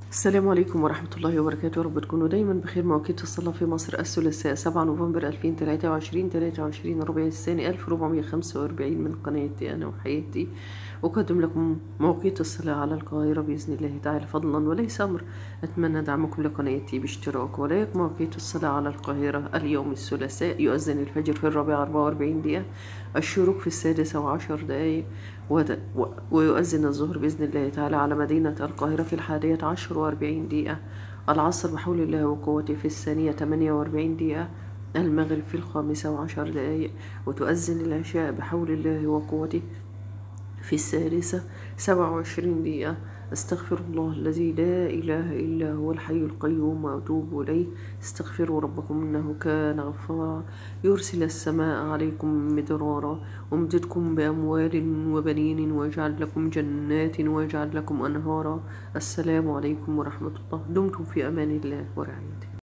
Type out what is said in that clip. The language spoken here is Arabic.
السلام عليكم ورحمة الله وبركاته. رب تكونوا دايما بخير. مواقيت الصلاة في مصر الثلاثاء 7 نوفمبر 2023 الربيع الثاني 1445 من قناتي أنا وحياتي. أقدم لكم مواقيت الصلاة على القاهرة بإذن الله تعالى فضلا وليس أمر. أتمنى دعمكم لقناتي باشتراك ولايك. مواقيت الصلاة على القاهرة اليوم الثلاثاء يؤذن الفجر في 4:44 دقيقة، الشروق في 6:10 ويؤذن الظهر بإذن الله تعالى على مدينة القاهرة في 11:40 دقيقة، العصر بحول الله وقوته في 2:48 دقيقة، المغرب في 5:10 وتؤذن العشاء بحول الله وقوته في 6:27 دقيقة. استغفر الله الذي لا إله إلا هو الحي القيوم وأتوب إليه. استغفروا ربكم إنه كان غفارا، يرسل السماء عليكم مدرارا ويمددكم بأموال وبنين ويجعل لكم جنات ويجعل لكم أنهارا. السلام عليكم ورحمة الله. دمتم في أمان الله ورعايته.